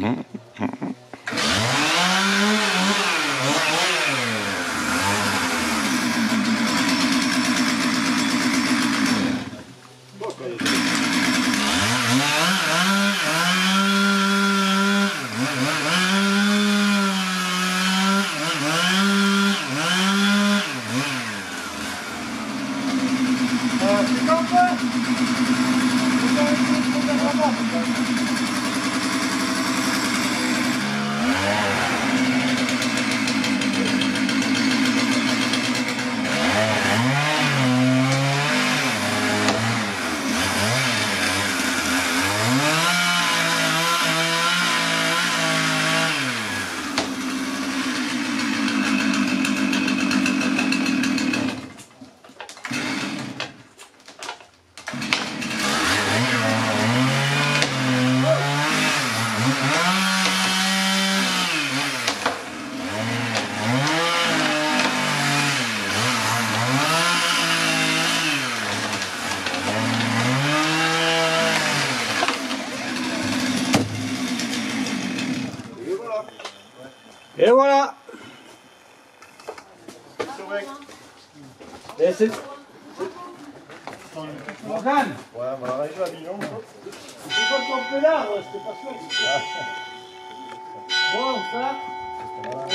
Et voilà. Et c'est... Morgane. Ouais, on va arriver à Avignon. C'est pas ton peu l'arbre, c'était pas sûr. Bon, ça.